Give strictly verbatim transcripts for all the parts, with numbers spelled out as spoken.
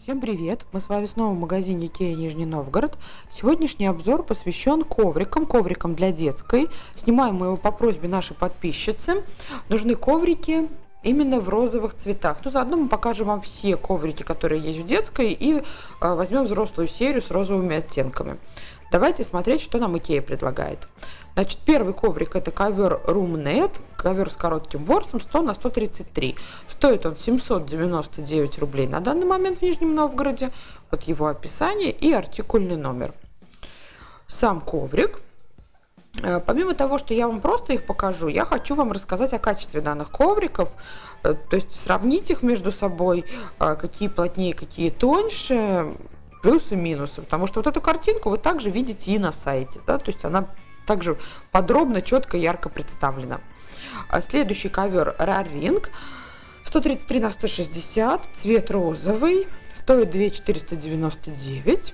Всем привет! Мы с вами снова в магазине Икеа Нижний Новгород. Сегодняшний обзор посвящен коврикам, коврикам для детской. Снимаем мы его по просьбе нашей подписчицы. Нужны коврики именно в розовых цветах. Ну, заодно мы покажем вам все коврики, которые есть в детской, и э, возьмем взрослую серию с розовыми оттенками. Давайте смотреть, что нам Икеа предлагает. Значит, первый коврик это ковер Roomnet, ковер с коротким ворсом сто на сто тридцать три. Стоит он семьсот девяносто девять рублей на данный момент в Нижнем Новгороде. Вот его описание и артикульный номер. Сам коврик. Помимо того, что я вам просто их покажу, я хочу вам рассказать о качестве данных ковриков, то есть сравнить их между собой, какие плотнее, какие тоньше, плюсы и минусы. Потому что вот эту картинку вы также видите и на сайте, да, то есть она также подробно, четко, ярко представлена. Следующий ковер Raring сто тридцать три на сто шестьдесят, цвет розовый, стоит две тысячи четыреста девяносто девять.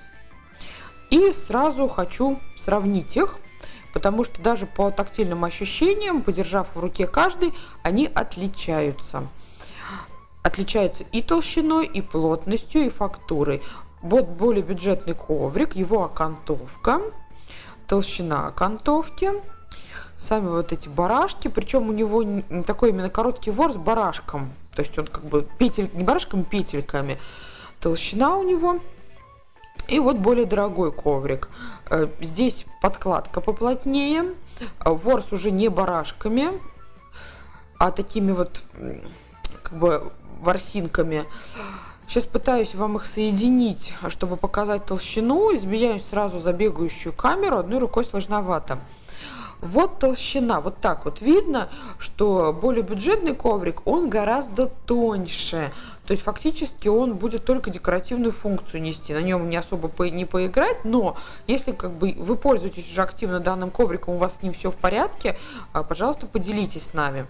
И сразу хочу сравнить их, потому что даже по тактильным ощущениям, подержав в руке каждый, они отличаются. Отличаются и толщиной, и плотностью, и фактурой. Вот более бюджетный коврик, его окантовка, толщина окантовки, сами вот эти барашки, причем у него такой именно короткий ворс с барашком, то есть он как бы петель, не барашком, петельками, толщина у него. И вот более дорогой коврик, здесь подкладка поплотнее, ворс уже не барашками, а такими вот как бы ворсинками. Сейчас пытаюсь вам их соединить, чтобы показать толщину. Изменяюсь сразу за бегающую камеру, одной рукой сложновато. Вот толщина, вот так вот видно, что более бюджетный коврик, он гораздо тоньше. То есть фактически он будет только декоративную функцию нести, на нем не особо по, не поиграть, но если как бы вы пользуетесь уже активно данным ковриком, у вас с ним все в порядке, пожалуйста, поделитесь с нами.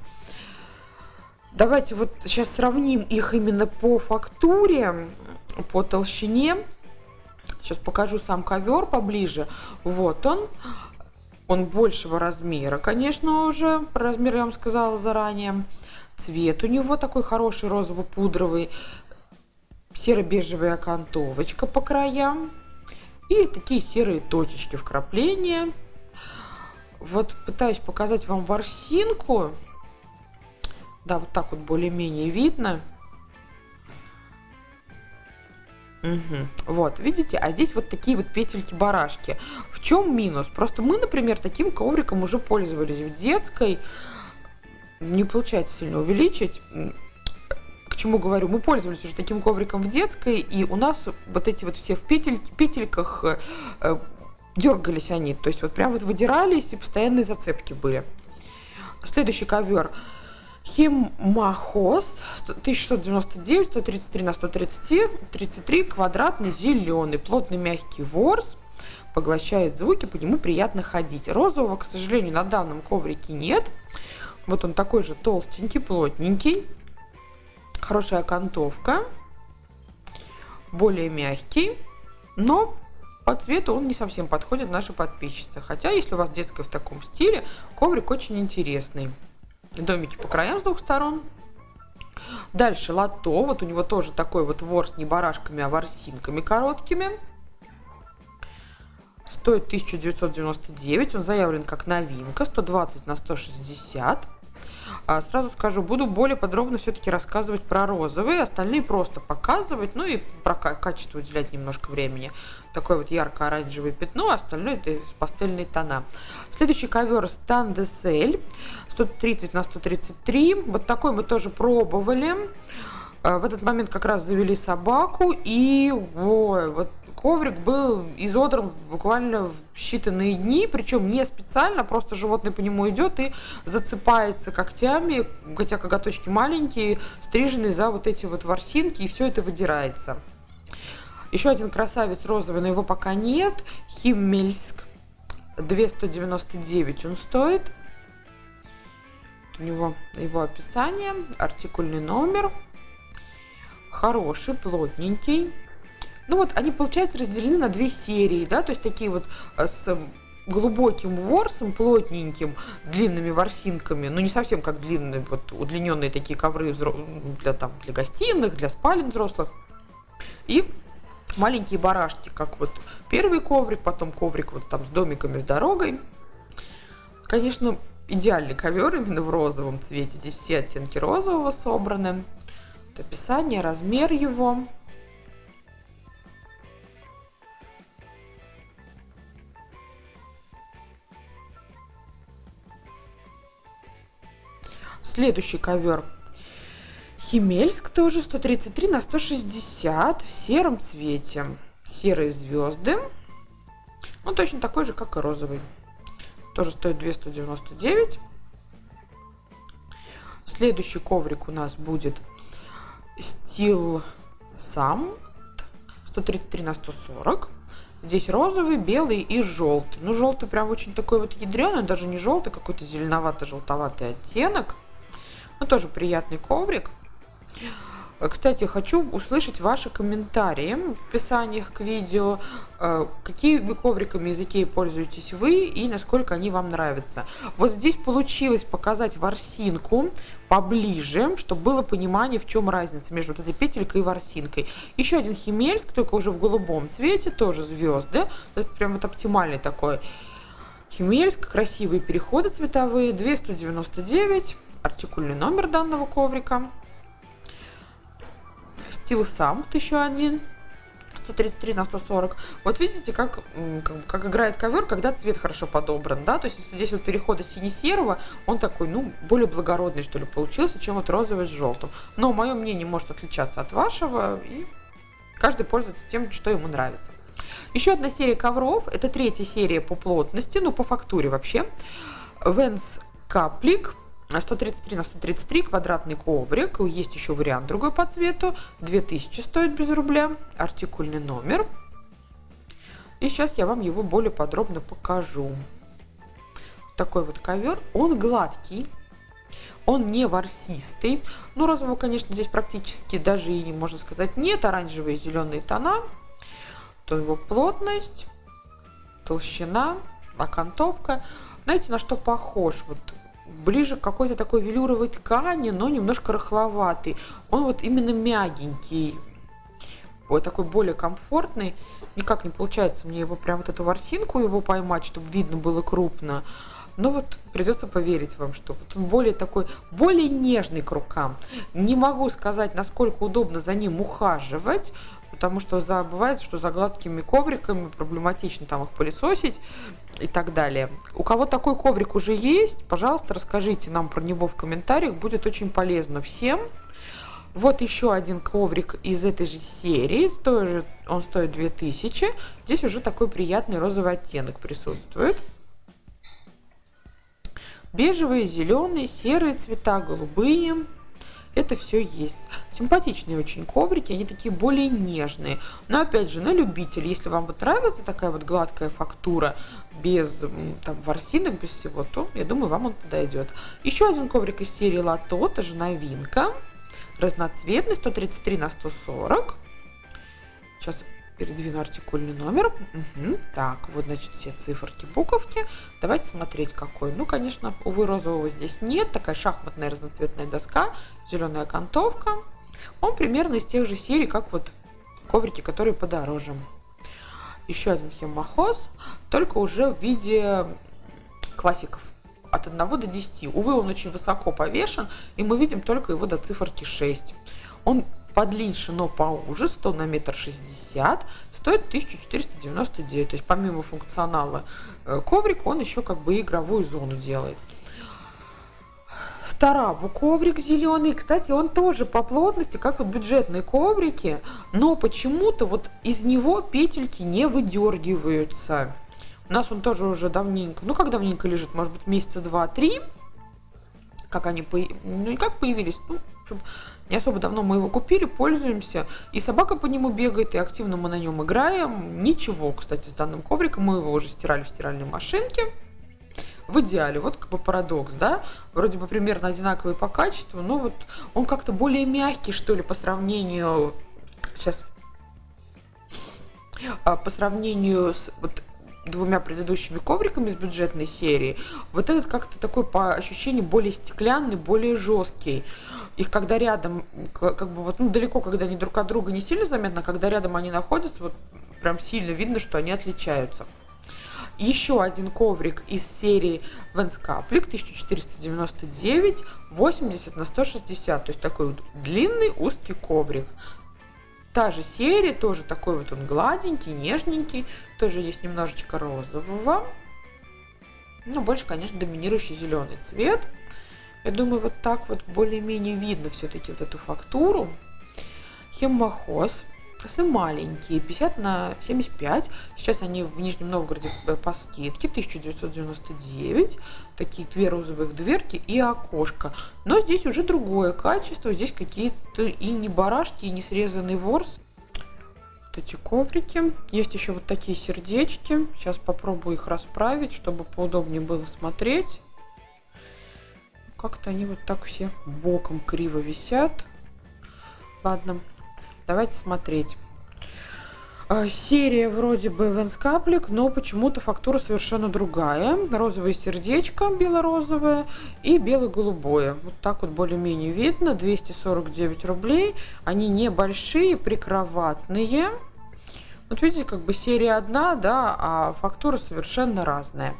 Давайте вот сейчас сравним их именно по фактуре, по толщине. Сейчас покажу сам ковер поближе. Вот он. Он большего размера, конечно, уже. Про размер я вам сказала заранее. Цвет у него такой хороший розово-пудровый. Серо-бежевая окантовочка по краям. И такие серые точечки вкрапления. Вот пытаюсь показать вам ворсинку. Да, вот так вот более-менее видно. Угу. Вот, видите, а здесь вот такие вот петельки-барашки. В чем минус? Просто мы, например, таким ковриком уже пользовались в детской. Не получается сильно увеличить. К чему говорю? Мы пользовались уже таким ковриком в детской, и у нас вот эти вот все в петельки, петельках э, дергались они. То есть вот прям вот выдирались, и постоянные зацепки были. Следующий ковер. Химахос тысяча шестьсот девяносто девять, сто тридцать три на сто тридцать три, квадратный, зеленый, плотный мягкий ворс, поглощает звуки, по нему приятно ходить. Розового, к сожалению, на данном коврике нет. Вот он такой же толстенький, плотненький, хорошая окантовка, более мягкий, но по цвету он не совсем подходит нашей подписчице. Хотя, если у вас детская в таком стиле, коврик очень интересный. Домики по краям с двух сторон. Дальше лото. Вот у него тоже такой вот ворс не барашками, а ворсинками короткими. Стоит тысяча девятьсот девяносто девять. Он заявлен как новинка. сто двадцать на сто шестьдесят. А сразу скажу, буду более подробно все-таки рассказывать про розовые, остальные просто показывать, ну и про качество уделять немножко времени. Такое вот ярко-оранжевое пятно, остальное это пастельные тона. Следующий ковер Stan de Sel сто тридцать на сто тридцать три. Вот такой мы тоже пробовали. В этот момент как раз завели собаку, и ой, вот коврик был изодран буквально в считанные дни, причем не специально, просто животное по нему идет и зацепается когтями, хотя коготочки маленькие, стриженные за вот эти вот ворсинки, и все это выдирается. Еще один красавец розовый, но его пока нет. Химмельск двести сто девяносто девять он стоит. У него его описание, артикульный номер. Хороший, плотненький. Ну вот они, получается, разделены на две серии, да, то есть такие вот с глубоким ворсом, плотненьким, длинными ворсинками, ну не совсем как длинные, вот удлиненные такие ковры для, там, для гостиных, для спален взрослых. И маленькие барашки, как вот первый коврик, потом коврик вот там с домиками, с дорогой. Конечно, идеальный ковер именно в розовом цвете. Здесь все оттенки розового собраны. Вот описание, размер его. Следующий ковер Химельск, тоже сто тридцать три на сто шестьдесят, в сером цвете. Серые звезды. Он точно такой же, как и розовый. Тоже стоит две тысячи сто девяносто девять. Следующий коврик у нас будет Steel Samt, сто тридцать три на сто сорок. Здесь розовый, белый и желтый. Ну, желтый прям очень такой вот ядреный, даже не желтый, какой-то зеленовато-желтоватый оттенок. Но тоже приятный коврик. Кстати, хочу услышать ваши комментарии в описаниях к видео, какими ковриками из Икеи пользуетесь вы и насколько они вам нравятся. Вот здесь получилось показать ворсинку поближе, чтобы было понимание, в чем разница между вот этой петелькой и ворсинкой. Еще один Химельск, только уже в голубом цвете, тоже звезды. Это прям вот оптимальный такой Химельск, красивые переходы цветовые, две тысячи сто девяносто девять, артикульный номер данного коврика. Steel Samt еще один, сто тридцать три на сто сорок. Вот видите, как, как, как играет ковер, когда цвет хорошо подобран, да, то есть если здесь вот переходы сине-серого, он такой, ну, более благородный, что ли, получился, чем вот розовый с желтым. Но мое мнение может отличаться от вашего, и каждый пользуется тем, что ему нравится. Еще одна серия ковров, это третья серия по плотности, ну, по фактуре вообще. Vans Каплик. сто тридцать три на сто тридцать три, квадратный коврик. Есть еще вариант другой по цвету. две тысячи стоит без рубля. Артикульный номер. И сейчас я вам его более подробно покажу. Такой вот ковер. Он гладкий. Он не ворсистый. Ну, розового, конечно, здесь практически даже и, можно сказать, нет. Оранжевые и зеленые тона. То его плотность, толщина, окантовка. Знаете, на что похож? Вот ближе к какой-то такой велюровой ткани, но немножко рыхловатый. Он вот именно мягенький, вот такой более комфортный. Никак не получается мне его прям вот эту ворсинку его поймать, чтобы видно было крупно. Но вот придется поверить вам, что вот он более такой, более нежный к рукам. Не могу сказать, насколько удобно за ним ухаживать, потому что за, бывает, что за гладкими ковриками проблематично там их пылесосить и так далее. У кого такой коврик уже есть, пожалуйста, расскажите нам про него в комментариях, будет очень полезно всем. Вот еще один коврик из этой же серии, тоже он стоит две тысячи. Здесь уже такой приятный розовый оттенок присутствует. Бежевые, зеленые, серые цвета, голубые. Это все есть. Симпатичные очень коврики, они такие более нежные. Но опять же, на любителя, если вам вот нравится такая вот гладкая фактура, без там ворсинок, без всего, то, я думаю, вам он подойдет. Еще один коврик из серии Лото, тоже новинка. Разноцветный, сто тридцать три на сто сорок. Сейчас передвину артикульный номер. Угу. Так, вот, значит, все циферки, буковки. Давайте смотреть, какой. Ну, конечно, увы, розового здесь нет. Такая шахматная разноцветная доска, зеленая окантовка. Он примерно из тех же серий, как вот коврики, которые подороже. Еще один хеммахоз, только уже в виде классиков. От одного до десяти. Увы, он очень высоко повешен, и мы видим только его до циферки шесть. Он подлиннее, но поуже, сто на метр шестьдесят, стоит тысяча четыреста девяносто девять. То есть помимо функционала коврика, он еще как бы игровую зону делает. Старабу коврик зеленый, кстати, он тоже по плотности, как вот бюджетные коврики, но почему-то вот из него петельки не выдергиваются. У нас он тоже уже давненько, ну как давненько лежит, может быть месяца два-три, как они появились, ну и как появились, ну, в общем, не особо давно мы его купили, пользуемся, и собака по нему бегает, и активно мы на нем играем. Ничего, кстати, с данным ковриком, мы его уже стирали в стиральной машинке. В идеале, вот как бы парадокс, да, вроде бы примерно одинаковый по качеству, но вот он как-то более мягкий, что ли, по сравнению, сейчас, по сравнению с вот двумя предыдущими ковриками из бюджетной серии. Вот этот как-то такой по ощущению более стеклянный, более жесткий. Их когда рядом, как бы вот, ну, далеко, когда они друг от друга не сильно заметно, а когда рядом они находятся, вот прям сильно видно, что они отличаются. Еще один коврик из серии Венскаплик тысяча четыреста девяносто девять, восемьдесят на сто шестьдесят, то есть такой вот длинный узкий коврик. Та же серия, тоже такой вот он гладенький, нежненький, тоже есть немножечко розового, но больше, конечно, доминирующий зеленый цвет. Я думаю, вот так вот более-менее видно все-таки вот эту фактуру. Хеммахоз. Маленькие, пятьдесят на семьдесят пять. Сейчас они в Нижнем Новгороде по скидке, тысяча девятьсот девяносто девять. Такие две розовых дверки и окошко. Но здесь уже другое качество. Здесь какие-то и не барашки, и не срезанный ворс. Вот эти коврики. Есть еще вот такие сердечки. Сейчас попробую их расправить, чтобы поудобнее было смотреть. Как-то они вот так все боком криво висят. Ладно. Давайте смотреть. Серия вроде бы Венскаплик, но почему-то фактура совершенно другая. Розовое сердечко бело-розовое и бело-голубое. Вот так вот более-менее видно. двести сорок девять рублей. Они небольшие, прикроватные. Вот видите, как бы серия одна, да, а фактура совершенно разная.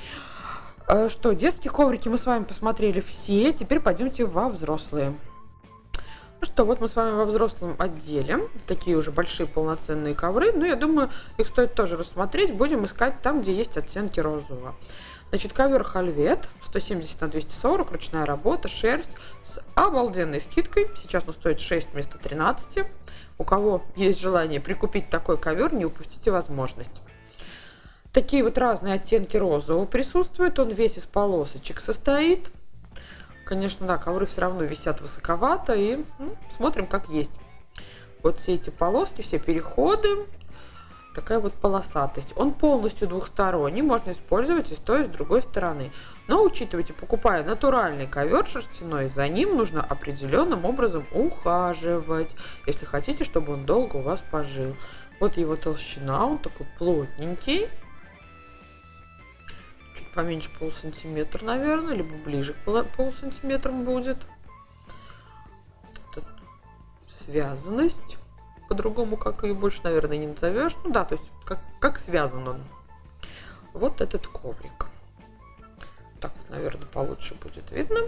Что, детские коврики мы с вами посмотрели все. Теперь пойдемте во взрослые. Ну что, вот мы с вами во взрослом отделе. Такие уже большие полноценные ковры. Ну, я думаю, их стоит тоже рассмотреть. Будем искать там, где есть оттенки розового. Значит, ковер Хальвет сто семьдесят на двести сорок, ручная работа, шерсть с обалденной скидкой. Сейчас он стоит шесть вместо тринадцати. У кого есть желание прикупить такой ковер, не упустите возможность. Такие вот разные оттенки розового присутствуют. Он весь из полосочек состоит. Конечно, да, ковры все равно висят высоковато, и ну, смотрим, как есть. Вот все эти полоски, все переходы, такая вот полосатость. Он полностью двухсторонний, можно использовать и с той, и с другой стороны. Но учитывайте, покупая натуральный ковер шерстяной, за ним нужно определенным образом ухаживать, если хотите, чтобы он долго у вас пожил. Вот его толщина, он такой плотненький. Поменьше полсантиметра, наверное, либо ближе к полсантиметрам будет. Вот связанность. По-другому, как ее больше, наверное, не назовешь. Ну да, то есть, как, как связан он. Вот этот коврик. Так вот, наверное, получше будет видно.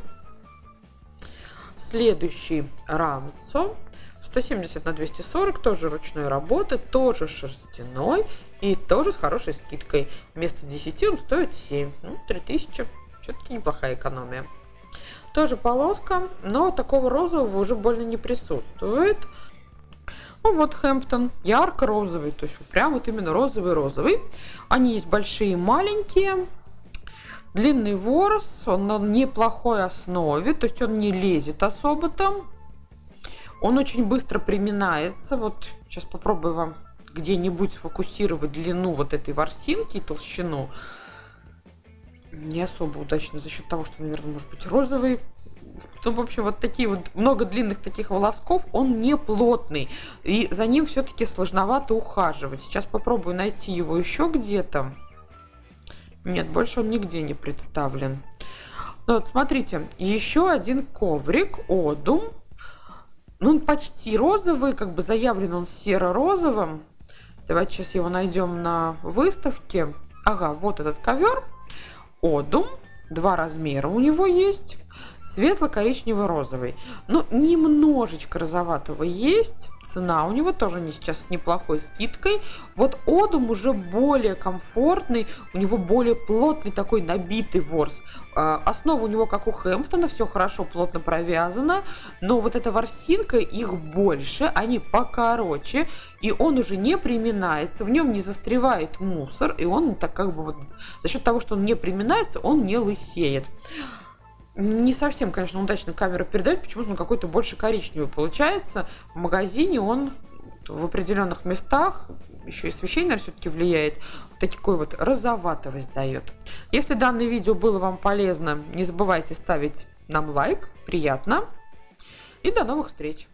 Следующий рамцо. сто семьдесят на двести сорок, тоже ручной работы, тоже шерстяной и тоже с хорошей скидкой. Вместо десяти он стоит семь, ну, три тысячи, все-таки неплохая экономия. Тоже полоска, но такого розового уже больно не присутствует. Ну вот Хэмптон, ярко-розовый, то есть прям вот именно розовый-розовый. Они есть большие и маленькие. Длинный ворс, он на неплохой основе, то есть он не лезет особо там. Он очень быстро приминается. Вот сейчас попробую вам где-нибудь сфокусировать длину вот этой ворсинки и толщину. Не особо удачно за счет того, что, наверное, может быть розовый. Ну, в общем, вот такие вот много длинных таких волосков. Он не плотный. И за ним все-таки сложновато ухаживать. Сейчас попробую найти его еще где-то. Нет, больше он нигде не представлен. Ну, вот, смотрите, еще один коврик Одум. Ну, он почти розовый, как бы заявлен он серо-розовым. Давайте сейчас его найдем на выставке. Ага, вот этот ковер. Одум. Два размера у него есть. Светло-коричнево-розовый. Ну, немножечко розоватого есть. Цена у него тоже не сейчас с неплохой скидкой. Вот Одум уже более комфортный. У него более плотный такой набитый ворс. Основа у него, как у Хэмптона, все хорошо, плотно провязано. Но вот эта ворсинка, их больше, они покороче. И он уже не приминается, в нем не застревает мусор. И он так как бы вот за счет того, что он не приминается, он не лысеет. Не совсем, конечно, удачно камера передает, почему-то он какой-то больше коричневый получается. В магазине он в определенных местах, еще и освещение, наверное, все-таки влияет, такой вот розоватовость дает. Если данное видео было вам полезно, не забывайте ставить нам лайк, приятно. И до новых встреч!